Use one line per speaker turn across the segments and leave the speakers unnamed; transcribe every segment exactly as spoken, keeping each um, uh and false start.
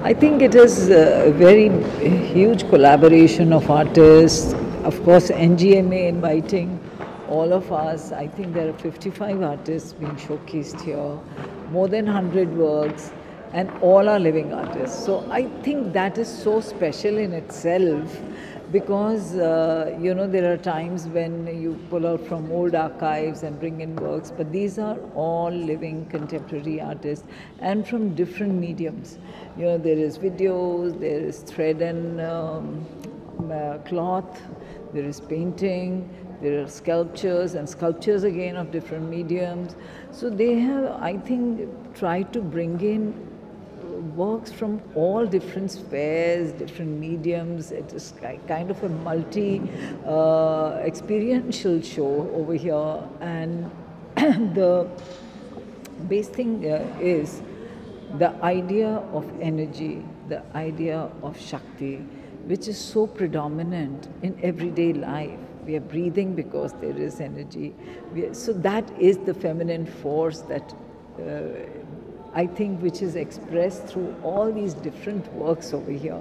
I think it is a very huge collaboration of artists. Of course, N G M A inviting all of us. I think there are fifty-five artists being showcased here, more than one hundred works, and all are living artists. So I think that is so special in itself because, uh, you know, there are times when you pull out from old archives and bring in works, but these are all living contemporary artists and from different mediums. You know, there is videos, there is thread and um, uh, cloth, there is painting, there are sculptures and sculptures again of different mediums. So they have, I think, tried to bring in works from all different spheres, different mediums. It is kind of a multi uh, experiential show over here, and the base thing uh, is the idea of energy, the idea of Shakti, which is so predominant in everyday life. We are breathing because there is energy. We are, so that is the feminine force that uh, I think which is expressed through all these different works over here.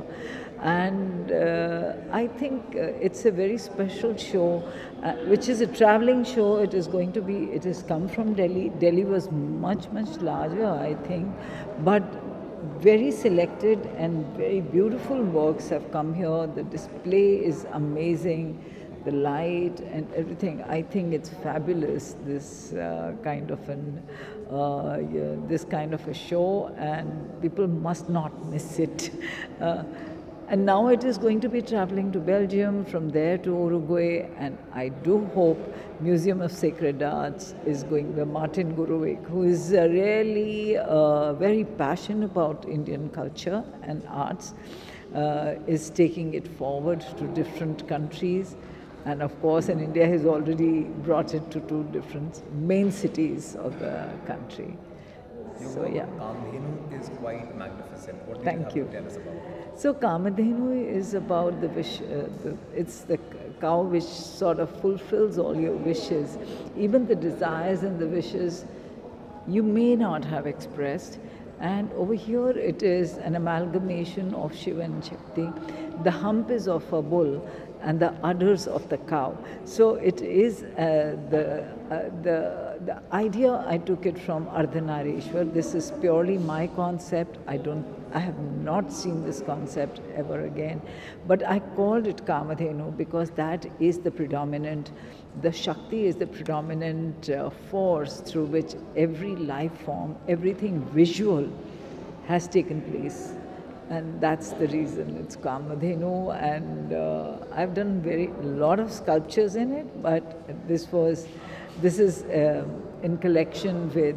And uh, I think uh, it's a very special show, uh, which is a traveling show. It is going to be, it has come from Delhi. Delhi was much, much larger, I think, but very selected and very beautiful works have come here. The display is amazing. The light and everything, I think it's fabulous, this uh, kind of an, uh, yeah, this kind of a show, and people must not miss it. Uh, and now it is going to be traveling to Belgium, from there to Uruguay, and I do hope Museum of Sacred Arts is going, the Martin Gurovic, who is uh, really uh, very passionate about Indian culture and arts, uh, is taking it forward to different countries. And of course, in India, has already brought it to two different main cities of the country.
Your
so,
work
yeah.
Kamadhenu is quite magnificent. What do
Thank
you
you.
have to tell us about it?
So, Kamadhenu is about the wish, uh, the, it's the cow which sort of fulfills all your wishes. Even the desires and the wishes you may not have expressed. And over here, it is an amalgamation of Shiva and Shakti. The hump is of a bull, and the udders of the cow. So it is uh, the, uh, the, the idea, I took it from Ardhanarishwar. This is purely my concept. I don't, I have not seen this concept ever again. But I called it Kamadhenu because that is the predominant, the Shakti is the predominant uh, force through which every life form, everything visual has taken place. And that's the reason it's Kamadhenu, and uh, I've done very lot of sculptures in it, but this was, this is uh, in collection with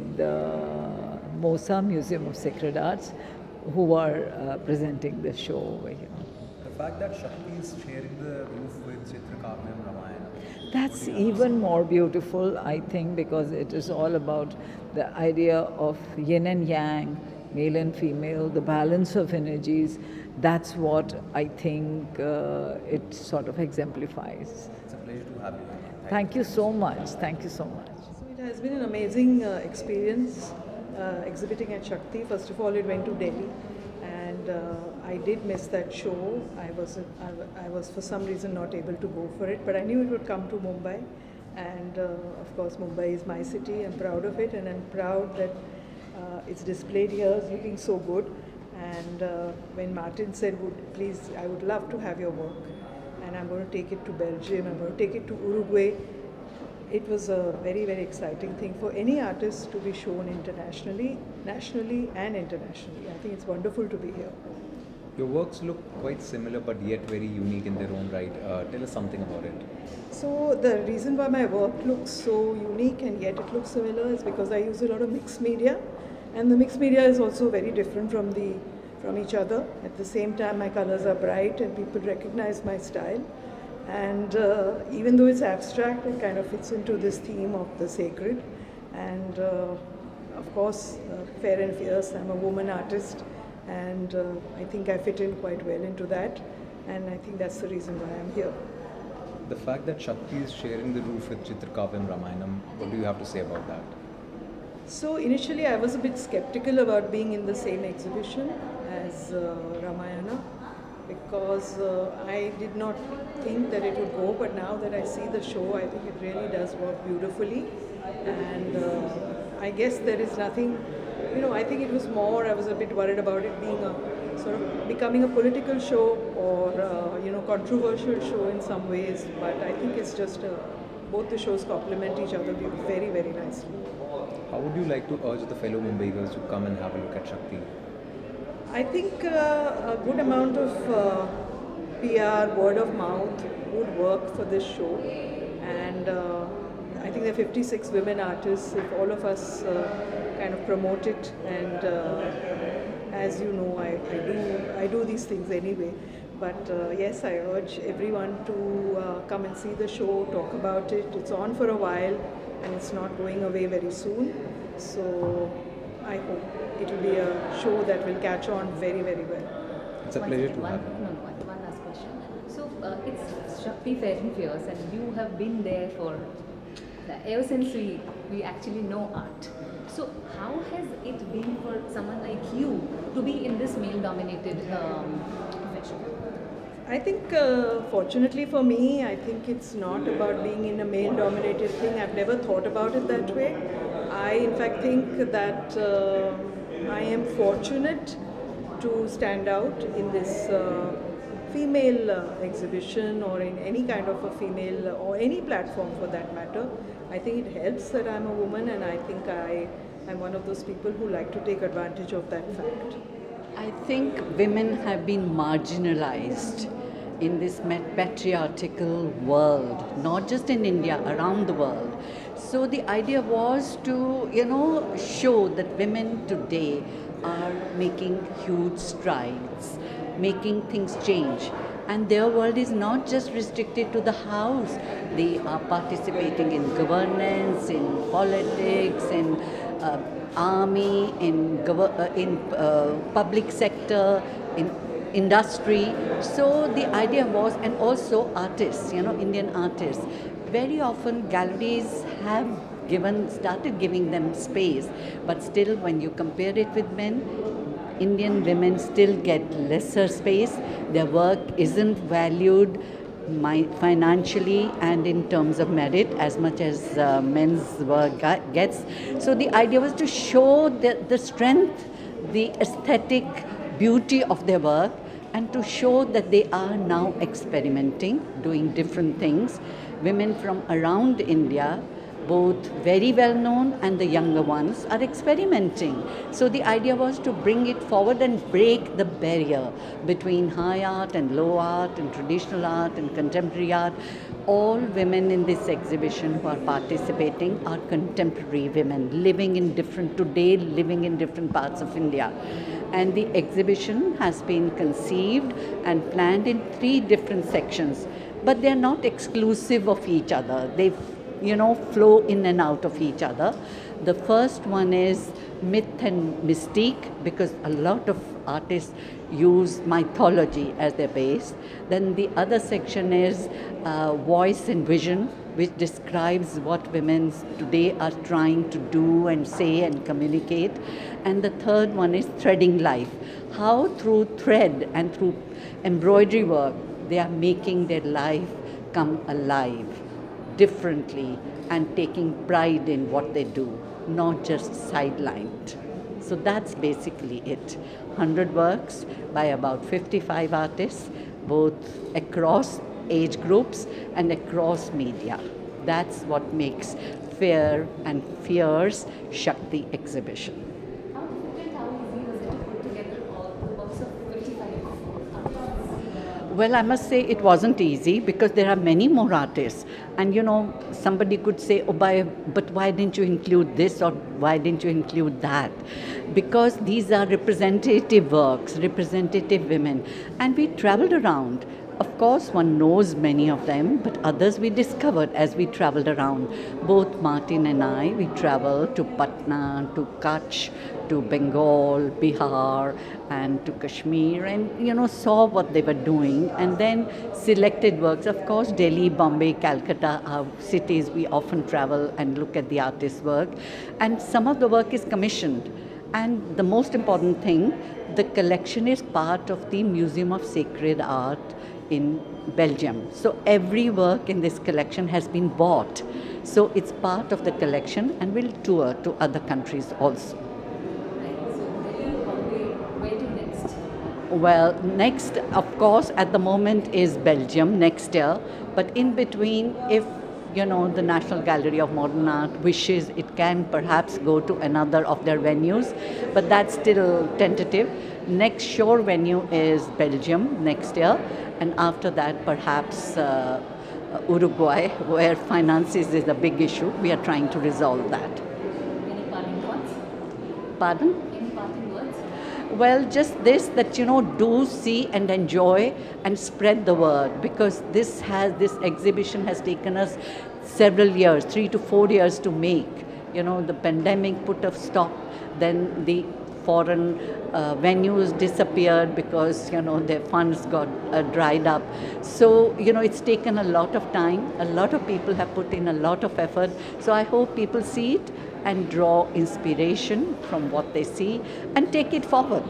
uh, MOSA, Museum of Sacred Arts, who are uh, presenting the show over here.
The fact that Shakti is sharing the roof with Chitrakavyam Ramayana.
That's even more beautiful, I think, because it is all about the idea of yin and yang, male and female, the balance of energies. That's what I think uh, it sort of exemplifies.
It's a pleasure to have you.
Thank, Thank you so much. Thank you so much.
So it has been an amazing uh, experience uh, exhibiting at Shakti. First of all, it went to Delhi, and uh, I did miss that show. I was, I, I was for some reason not able to go for it, but I knew it would come to Mumbai. And uh, of course, Mumbai is my city. I'm proud of it, and I'm proud that Uh, it's displayed here, it's looking so good. And uh, when Martin said, would, please, I would love to have your work, and I'm going to take it to Belgium, I'm going to take it to Uruguay. It was a very, very exciting thing for any artist to be shown internationally, nationally and internationally. I think it's wonderful to be here.
Your works look quite similar but yet very unique in their own right. Uh, tell us something about it.
So the reason why my work looks so unique and yet it looks similar is because I use a lot of mixed media. And the mixed media is also very different from the from each other. At the same time, my colors are bright and people recognize my style. And uh, even though it's abstract, it kind of fits into this theme of the sacred. And uh, of course, uh, fair and fierce, I'm a woman artist, and uh, I think I fit in quite well into that. And I think that's the reason why I'm here.
The fact that Shakti is sharing the roof with Chitrakavyam Ramayanam, what do you have to say about that?
So initially I was a bit skeptical about being in the same exhibition as uh, Ramayana because uh, I did not think that it would go, but now that I see the show, I think it really does work beautifully. And uh, I guess there is nothing, you know, I think it was more, I was a bit worried about it being a sort of becoming a political show or, uh, you know, controversial show in some ways, but I think it's just a, both the shows complement each other very, very nicely.
How would you like to urge the fellow Mumbaikars to come and have a look at Shakti?
I think uh, a good amount of uh, P R, word of mouth would work for this show. And uh, I think there are fifty-six women artists. If all of us uh, kind of promote it, and uh, as you know, I, I do I do these things anyway. But uh, yes, I urge everyone to uh, come and see the show, talk about it. It's on for a while and it's not going away very soon. So I hope it will be a show that will catch on very, very well.
It's a
One
pleasure
second,
to
one,
have you.
no, no, one, one last question. So uh, it's Shakti Fair and Fierce, and you have been there for ever since we we actually know art. So how has it been for someone like you to be in this male-dominated um, profession?
I think, uh, fortunately for me, I think it's not about being in a male-dominated thing. I've never thought about it that way. I, in fact, think that uh, I am fortunate to stand out in this uh, female uh, exhibition or in any kind of a female or any platform for that matter. I think it helps that I'm a woman, and I think I am one of those people who like to take advantage of that fact.
I think women have been marginalized in this patriarchal world, not just in India, around the world. So the idea was to, you know, show that women today are making huge strides, making things change. And their world is not just restricted to the house. They are participating in governance, in politics, in uh, army, in, gov- uh, in uh, public sector, in industry. So the idea was, and also artists, you know, Indian artists. Very often galleries have given, started giving them space, but still when you compare it with men, Indian women still get lesser space. Their work isn't valued financially and in terms of merit as much as uh, men's work gets. So the idea was to show the, the strength, the aesthetic beauty of their work, and to show that they are now experimenting, doing different things. Women from around India, both very well known and the younger ones, are experimenting. So the idea was to bring it forward and break the barrier between high art and low art and traditional art and contemporary art. All women in this exhibition who are participating are contemporary women living in different, today living in different parts of India. And the exhibition has been conceived and planned in three different sections, but they are not exclusive of each other. They you know, flow in and out of each other. The first one is myth and mystique, because a lot of artists use mythology as their base. Then the other section is uh, voice and vision, which describes what women today are trying to do and say and communicate. And the third one is threading life, how through thread and through embroidery work they are making their life come alive differently and taking pride in what they do, not just sidelined. So that's basically it. one hundred works by about fifty-five artists, both across age groups and across media. That's what makes Fair and Fierce Shakti exhibition.
How difficult, how easy was it to put together all the works of fifty-five artists?
Well, I must say it wasn't easy because there are many more artists. And you know, somebody could say, oh, by, but why didn't you include this or why didn't you include that? Because these are representative works, representative women. And we traveled around. Of course, one knows many of them, but others we discovered as we traveled around. Both Martin and I, we traveled to Patna, to Kutch, to Bengal, Bihar, and to Kashmir, and you know saw what they were doing, and then selected works. Of course, Delhi, Bombay, Calcutta are cities we often travel and look at the artist's work, and some of the work is commissioned. And the most important thing, the collection is part of the Museum of Sacred Art in Belgium. So every work in this collection has been bought. So it's part of the collection and will tour to other countries also. Well, next, of course, at the moment is Belgium next year. But in between, if you know the National Gallery of Modern Art wishes, it can perhaps go to another of their venues. But that's still tentative. Next sure venue is Belgium next year. And after that, perhaps uh, Uruguay, where finances is a big issue. We are trying to resolve that.
Any parting words?
Pardon?
Any parting words?
Well, just this, that you know, do see and enjoy and spread the word, because this has this exhibition has taken us several years, three to four years to make. You know, the pandemic put a stop, then the foreign uh, venues disappeared because you know their funds got uh, dried up. So you know it's taken a lot of time. A lot of people have put in a lot of effort. So I hope people see it and draw inspiration from what they see and take it forward.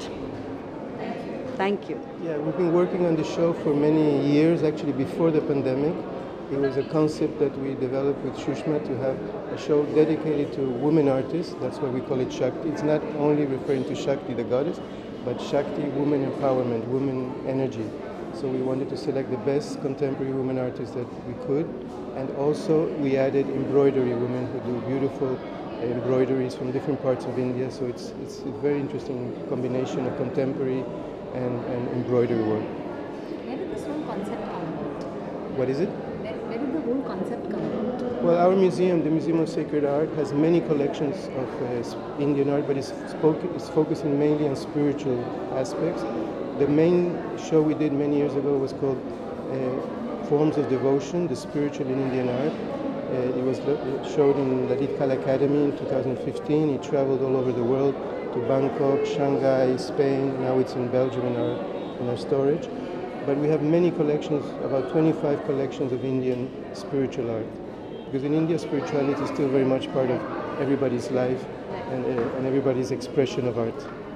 Thank you.
Yeah, we've been working on the show for many years, actually before the pandemic. It was a concept that we developed with Shushma to have a show dedicated to women artists. That's why we call it Shakti. It's not only referring to Shakti, the goddess, but Shakti, women empowerment, women energy. So we wanted to select the best contemporary women artists that we could. And also we added embroidery women who do beautiful embroideries from different parts of India. So it's, it's a very interesting combination of contemporary and, and embroidery work.
Where did this whole concept come about?
What is it?
Where, where did the whole concept come about?
Well, our museum, the Museum of Sacred Art, has many collections of uh, Indian art, but it's, spoke, it's focusing mainly on spiritual aspects. The main show we did many years ago was called uh, Forms of Devotion, the Spiritual in Indian Art. Uh, it was showed in Lalit Kala Academy in two thousand fifteen. It traveled all over the world to Bangkok, Shanghai, Spain. Now it's in Belgium in our, in our storage. But we have many collections, about twenty-five collections of Indian spiritual art. Because in India, spirituality is still very much part of everybody's life and, uh, and everybody's expression of art.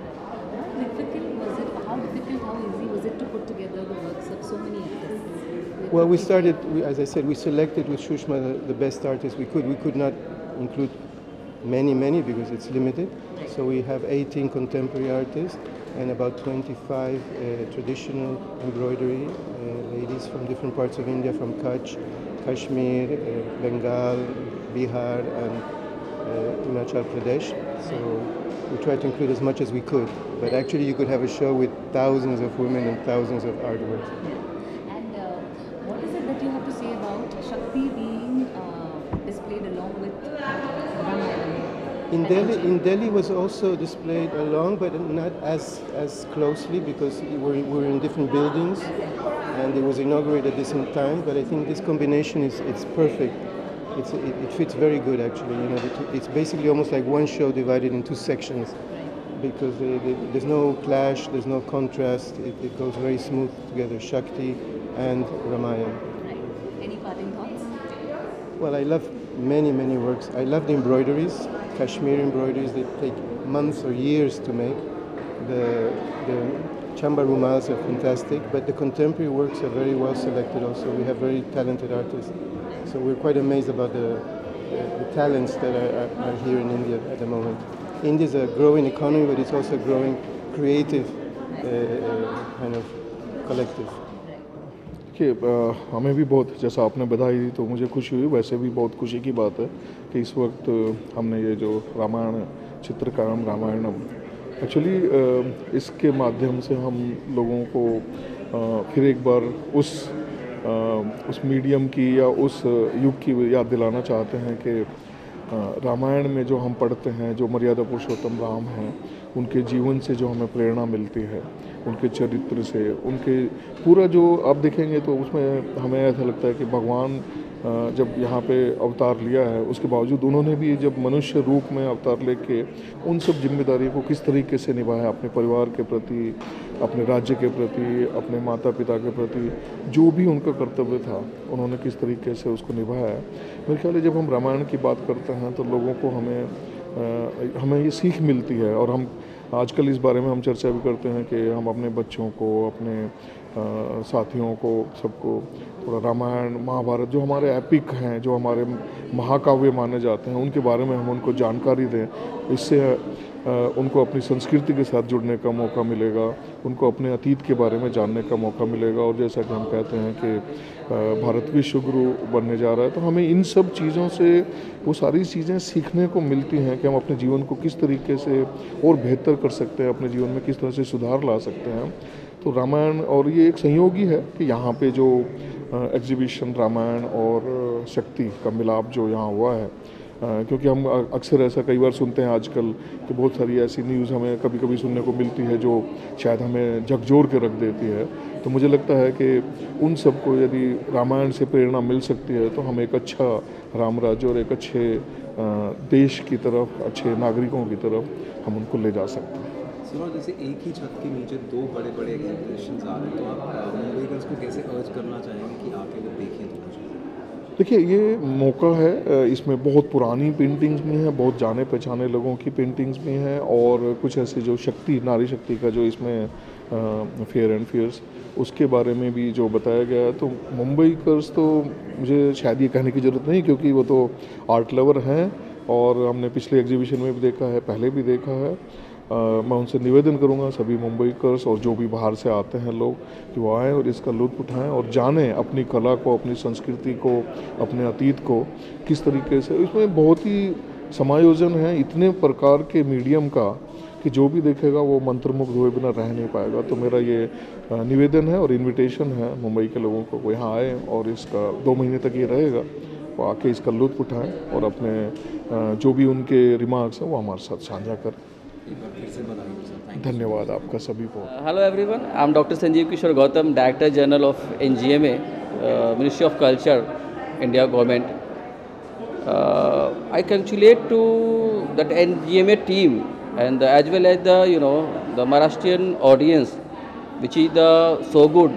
How difficult was it, how difficult, how easy was it to put together the works of so many artists?
Well, we started, we, as I said, we selected with Shushma the, the best artists we could. We could not include many, many because it's limited. So we have eighteen contemporary artists and about twenty-five uh, traditional embroidery uh, ladies from different parts of India, from Kutch, Kashmir, uh, Bengal, Bihar, and uh, Himachal Pradesh. So we tried to include as much as we could. But actually you could have a show with thousands of women and thousands of artworks.
And uh, what is it that you have to say about Shakti being uh, displayed along with Ramayana?
In Delhi, in Delhi was also displayed along, but not as as closely because we were, we were in different buildings, and it was inaugurated at the same time. But I think this combination is it's perfect. It's it, it fits very good actually. You know, it, it's basically almost like one show divided in two sections, because they, they, there's no clash, there's no contrast. It, it goes very smooth together, Shakti and Ramayana.
Right. Any parting thoughts?
Well, I love many, many works. I love the embroideries, Kashmiri embroideries that take months or years to make. The, the Chamba Rumals are fantastic, but the contemporary works are very well selected also. We have very talented artists. So we're quite amazed about the, the, the talents that are, are, are here in India at the moment. India is a growing economy, but it's also a growing creative uh, kind of collective.
कि हमें भी बहुत, जैसा आपने बधाई दी तो मुझे खुशी हुई, वैसे भी बहुत खुशी की बात है कि इस वक्त हमने ये जो रामायण चित्रकारम रामायणम एक्चुअली इसके माध्यम से हम लोगों को फिर एक बार उस उस मीडियम की या उस युग की याद दिलाना चाहते हैं कि रामायण में जो हम पढ़ते हैं, जो मर्यादा पुरुषोत्तम राम हैं, उनके जीवन से जो हमें प्रेरणा मिलती है, उनके चरित्र से, उनके पूरा जो आप देखेंगे तो उसमें हमें ऐसा लगता है कि भगवान जब यहाँ पे अवतार लिया है, उसके बावजूद उन्होंने भी जब मनुष्य रूप में अवतार लेके उन सब जिम्मेदारी को किस तरीके से निभाया, अपने परिवार के प्रति, अपने राज्य के प्रति, अपने माता पिता के प्रति, जो भी उनका कर्तव्य था उन्होंने किस तरीके से उसको निभाया है। मेरे ख्याल है जब हम रामायण की बात करते हैं तो लोगों को हमें आ, हमें ये सीख मिलती है, और हम आजकल इस बारे में हम चर्चा भी करते हैं कि हम अपने बच्चों को, अपने आ, साथियों को, सबको थोड़ा रामायण महाभारत जो हमारे एपिक हैं, जो हमारे महाकाव्य माने जाते हैं, उनके बारे में हम उनको जानकारी दें। इससे आ, उनको अपनी संस्कृति के साथ जुड़ने का मौका मिलेगा, उनको अपने अतीत के बारे में जानने का मौका मिलेगा। और जैसा कि हम कहते हैं कि भारत विश्व गुरु बनने जा रहा है, तो हमें इन सब चीज़ों से वो सारी चीज़ें सीखने को मिलती हैं कि हम अपने जीवन को किस तरीके से और बेहतर कर सकते हैं, अपने जीवन में किस तरह से सुधार ला सकते हैं। तो रामायण, और ये एक संयोग ही है कि यहाँ पे जो एग्जीबिशन रामायण और शक्ति का मिलाप जो यहाँ हुआ है, क्योंकि हम अक्सर ऐसा कई बार सुनते हैं आजकल कि बहुत सारी ऐसी न्यूज़ हमें कभी कभी सुनने को मिलती है जो शायद हमें झकझोर के रख देती है। तो मुझे लगता है कि उन सबको यदि रामायण से प्रेरणा मिल सकती है तो हम एक अच्छा राम राज्य और एक अच्छे देश की तरफ, अच्छे नागरिकों की तरफ हम उनको ले जा सकते हैं।
सुनो, जैसे एक ही छत के नीचे दो बड़े बड़े एग्जीबिशंस आ रहे हैं, तो आप मुंबईकर्स को कैसे अर्ज करना चाहेंगे कि आके वो देखें दोनों चीज़ें?
देखिए, ये मौका है, इसमें बहुत पुरानी पेंटिंग्स भी हैं, बहुत जाने पहचाने लोगों की पेंटिंग्स भी हैं, और कुछ ऐसे जो शक्ति, नारी शक्ति का जो इसमें फेयर एंड फियर्स, उसके बारे में भी जो बताया गया है। तो मुंबईकर्स तो मुझे शायद ये कहने की ज़रूरत नहीं, क्योंकि वो तो आर्ट लवर हैं, और हमने पिछले एग्जीबिशन में भी देखा है, पहले भी देखा है। आ, मैं उनसे निवेदन करूंगा, सभी मुंबईकर्स और जो भी बाहर से आते हैं लोग, कि वो आएँ और इसका लुत्फ़ उठाएं और जानें अपनी कला को, अपनी संस्कृति को, अपने अतीत को किस तरीके से। इसमें बहुत ही समायोजन है इतने प्रकार के मीडियम का कि जो भी देखेगा वो मंत्रमुग्ध हुए बिना रह नहीं पाएगा। तो मेरा ये निवेदन है और इन्विटेशन है मुंबई के लोगों को, वो यहाँ आए, और इसका दो महीने तक ये रहेगा, वो आके इसका लुत्फ़ उठाएँ और अपने जो भी उनके रिमार्क्स हैं वो हमारे साथ साझा करें। धन्यवाद आपका सभी को।
Hello everyone, I am doctor Sanjeev Kishore Gautam, director general of N G M A, ministry of culture, India government. I congratulate to that N G M A team and as well as the you know the Maharashtrian audience which is the so good.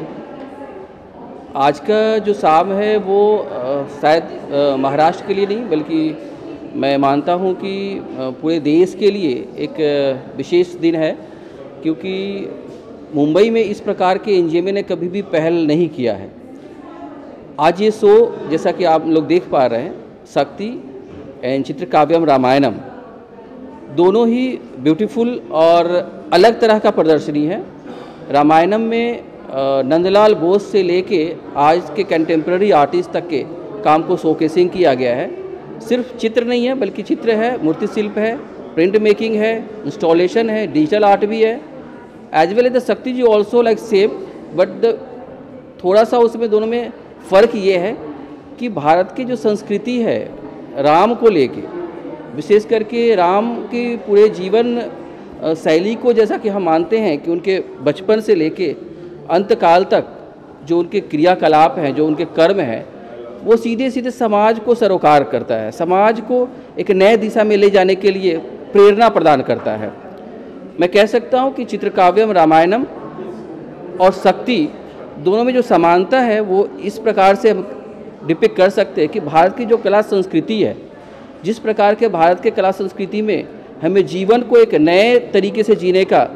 आज का जो शाम है वो शायद महाराष्ट्र के लिए नहीं बल्कि मैं मानता हूँ कि पूरे देश के लिए एक विशेष दिन है, क्योंकि मुंबई में इस प्रकार के एन जी एम ए ने कभी भी पहल नहीं किया है। आज ये शो जैसा कि आप लोग देख पा रहे हैं, शक्ति एंड चित्रकाव्यम रामायणम, दोनों ही ब्यूटीफुल और अलग तरह का प्रदर्शनी है। रामायणम में नंदलाल बोस से लेके आज के कंटेम्प्रेरी आर्टिस्ट तक के काम को शोकेसिंग किया गया है। सिर्फ चित्र नहीं है बल्कि चित्र है, मूर्ति शिल्प है, प्रिंट मेकिंग है, इंस्टॉलेशन है, डिजिटल आर्ट भी है, as well as the Shakti ji also like same, but थोड़ा सा उसमें दोनों में फ़र्क ये है कि भारत की जो संस्कृति है राम को लेके, विशेष करके राम के पूरे जीवन शैली को, जैसा कि हम मानते हैं कि उनके बचपन से लेके अंत काल तक जो उनके क्रियाकलाप हैं, जो उनके कर्म हैं, वो सीधे सीधे समाज को सरोकार करता है, समाज को एक नए दिशा में ले जाने के लिए प्रेरणा प्रदान करता है। मैं कह सकता हूँ कि चित्रकाव्यम रामायणम और शक्ति दोनों में जो समानता है वो इस प्रकार से हम डिपिक्ट कर सकते हैं कि भारत की जो कला संस्कृति है, जिस प्रकार के भारत के कला संस्कृति में हमें जीवन को एक नए तरीके से जीने का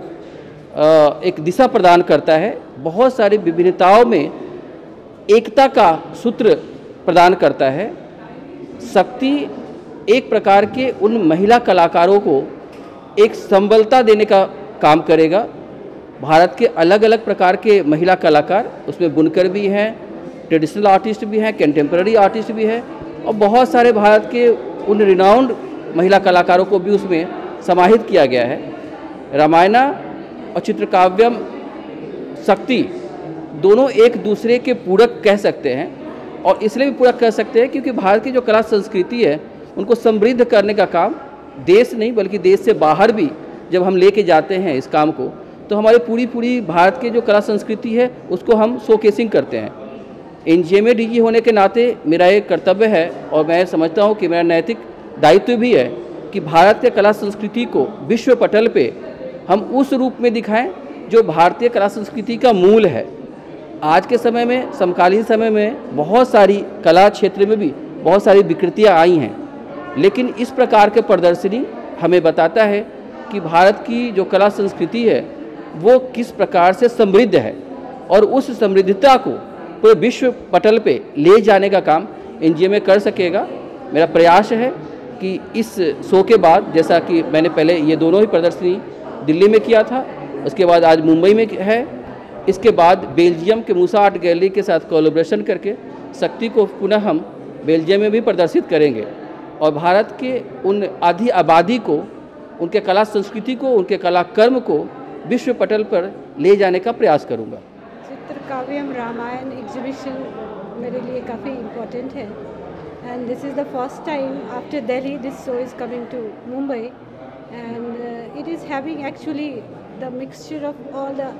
एक दिशा प्रदान करता है, बहुत सारी विभिन्नताओं में एकता का सूत्र प्रदान करता है। शक्ति एक प्रकार के उन महिला कलाकारों को एक संबलता देने का काम करेगा। भारत के अलग अलग प्रकार के महिला कलाकार, उसमें बुनकर भी हैं, ट्रेडिशनल आर्टिस्ट भी हैं, कंटेम्प्रेरी आर्टिस्ट भी हैं, और बहुत सारे भारत के उन रिनाउंड महिला कलाकारों को भी उसमें समाहित किया गया है। रामायणा और चित्रकाव्यम शक्ति दोनों एक दूसरे के पूरक कह सकते हैं, और इसलिए भी पूरक कह सकते हैं क्योंकि भारत की जो कला संस्कृति है उनको समृद्ध करने का काम देश नहीं बल्कि देश से बाहर भी जब हम लेके जाते हैं इस काम को, तो हमारी पूरी पूरी भारत की जो कला संस्कृति है उसको हम शोकेसिंग करते हैं। N G M A D G होने के नाते मेरा एक कर्तव्य है और मैं समझता हूँ कि मेरा नैतिक दायित्व भी है कि भारत के कला संस्कृति को विश्व पटल पे हम उस रूप में दिखाएं जो भारतीय कला संस्कृति का मूल है। आज के समय में, समकालीन समय में बहुत सारी कला क्षेत्र में भी बहुत सारी विकृतियाँ आई हैं, लेकिन इस प्रकार के प्रदर्शनी हमें बताता है कि भारत की जो कला संस्कृति है वो किस प्रकार से समृद्ध है और उस समृद्धता को पूरे विश्व पटल पे ले जाने का काम एन जी एम ए कर सकेगा। मेरा प्रयास है कि इस शो के बाद, जैसा कि मैंने पहले ये दोनों ही प्रदर्शनी दिल्ली में किया था, उसके बाद आज मुंबई में है, इसके बाद बेल्जियम के मूसा आर्ट गैलरी के साथ कोलैबोरेशन करके शक्ति को पुनः हम बेल्जियम में भी प्रदर्शित करेंगे और भारत के उन आधी आबादी को, उनके कला संस्कृति को, उनके कला कर्म को विश्व पटल पर ले जाने का प्रयास करूँगा।
चित्रकाव्यम रामायण एग्जीबिशन मेरे लिए काफ़ी इम्पोर्टेंट है and this is the first time after Delhi this show is coming to Mumbai and it is having actually the mixture of all the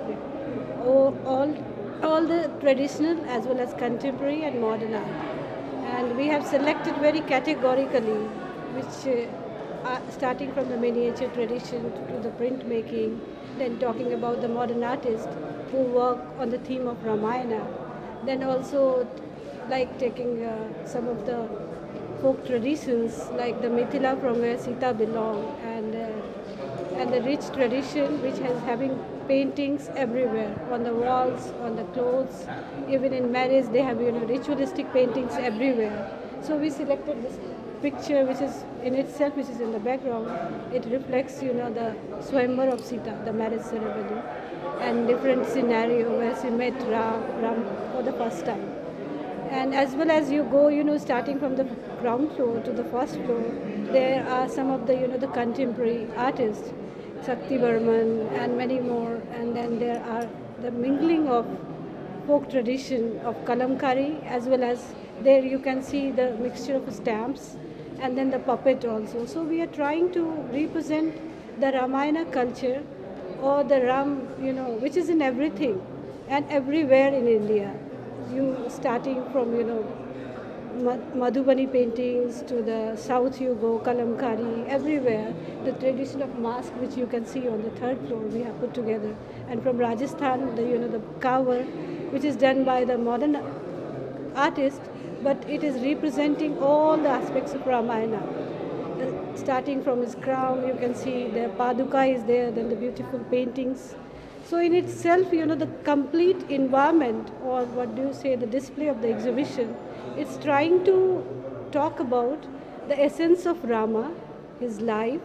all all the traditional as well as contemporary and modern art, and we have selected very categorically which uh, are starting from the miniature tradition to the printmaking, then talking about the modern artists who work on the theme of Ramayana, then also like taking uh, some of the folk traditions like the Mithila from where Sita belonged, and uh, and the rich tradition which has having paintings everywhere on the walls, on the clothes, even in marriage they have, you know, ritualistic paintings everywhere. So we selected this picture which is in itself, which is in the background. It reflects, you know, the Swayamvar of Sita, the marriage ceremony, and different scenario where she met Ram, Ram for the first time. And as well as you go, you know, starting from the ground floor to the first floor, there are some of the, you know, the contemporary artists, Shakti Burman and many more, and then there are the mingling of folk tradition of Kalamkari, as well as there you can see the mixture of stamps and then the puppet also. So we are trying to represent the Ramayana culture or the Ram, you know, which is in everything and everywhere in India. You starting from, you know, Madhubani paintings to the south you go, Kalamkari, everywhere. The tradition of mask which you can see on the third floor we have put together. And from Rajasthan, the, you know, the cover which is done by the modern artist, but it is representing all the aspects of Ramayana. Uh, starting from his crown, you can see the Paduka is there, then the beautiful paintings. So in itself, you know, the complete environment, or what do you say, the display of the exhibition, it's trying to talk about the essence of Rama, his life,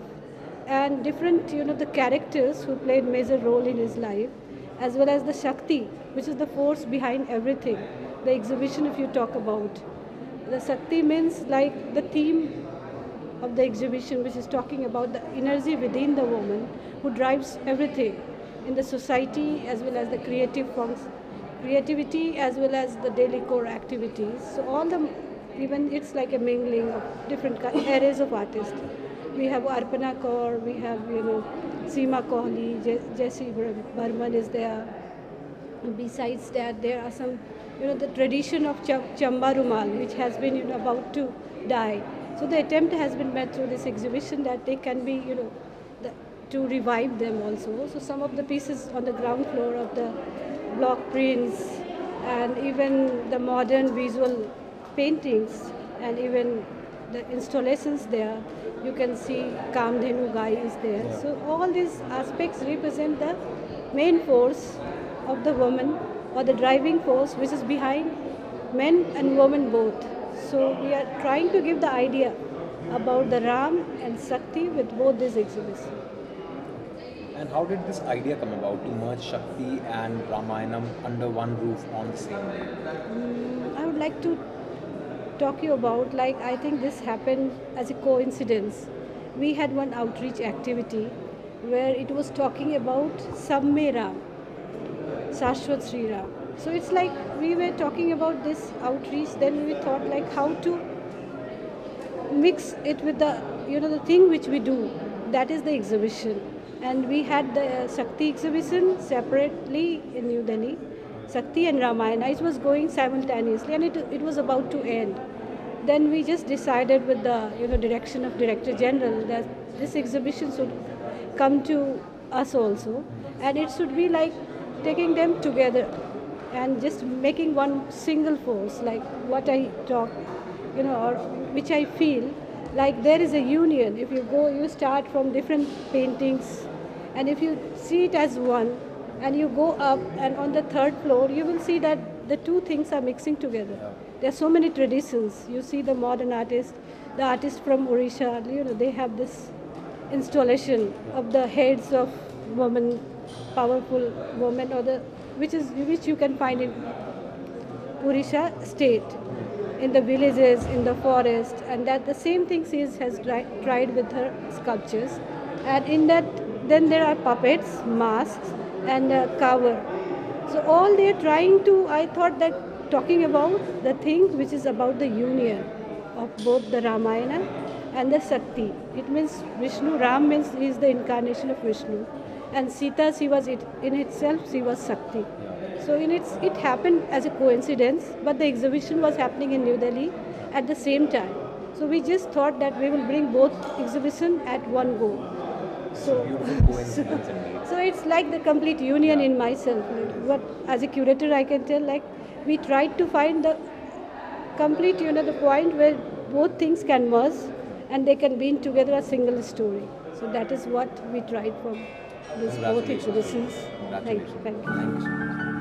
and different, you know, the characters who played major role in his life, as well as the Shakti, which is the force behind everything. The exhibition, if you talk about, the Shakti means like the theme of the exhibition, which is talking about the energy within the woman who drives everything in the society, as well as the creative forms, creativity, as well as the daily core activities. So all the, even it's like a mingling of different areas of artists. We have Arpana Kaur, we have, you know, Seema Kohli, Jesse Burman is there. Besides that, there are some, you know, the tradition of Ch Chamba Rumal, which has been, you know, about to die. So the attempt has been made through this exhibition that they can be, you know, the, to revive them also. So some of the pieces on the ground floor of the block prints and even the modern visual paintings and even the installations there, you can see Kamdhenu Gai is there. Yeah. So all these aspects represent the main force of the woman, or the driving force which is behind men and women both. So we are trying to give the idea about the Ram and Shakti with both these exhibitions.
And how did this idea come about to merge Shakti and Ramayanam under one roof on the same day?
Mm, I would like to talk you about, like, I think this happened as a coincidence. We had one outreach activity where it was talking about Samme Ram, Shashwat Sri Ram. So it's like we were talking about this outreach, then we thought like how to mix it with the, you know, the thing which we do. That is the exhibition. And we had the uh, Shakti exhibition separately in New Delhi. Shakti and Ramayana, it was going simultaneously, and it, it was about to end. Then we just decided with the, you know, direction of Director General that this exhibition should come to us also, and it should be like taking them together and just making one single force, like what I talk, you know, or which I feel, like there is a union. If you go, you start from different paintings, and if you see it as one, and you go up, and on the third floor, you will see that the two things are mixing together. There are so many traditions. You see the modern artist, the artist from Odisha, you know, they have this installation of the heads of women, powerful women, or the which is which you can find in Odisha state, in the villages, in the forest, and that the same thing she is, has tri tried with her sculptures. And in that, then there are puppets, masks, and uh, cover. So all they are trying to, I thought that talking about the thing which is about the union of both the Ramayana and the Shakti. It means Vishnu, Ram means he is the incarnation of Vishnu, and Sita, she was it, in itself, she was Shakti. So in its, it happened as a coincidence, but the exhibition was happening in New Delhi at the same time. So we just thought that we will bring both exhibition at one go. So, so, so it's like the complete union in myself. What, as a curator, I can tell, like, we tried to find the complete, you know, the point where both things can merge and they can be together a single story. So that is what we tried from these both exhibitions. Thank you. Thank you.
Thank you so much.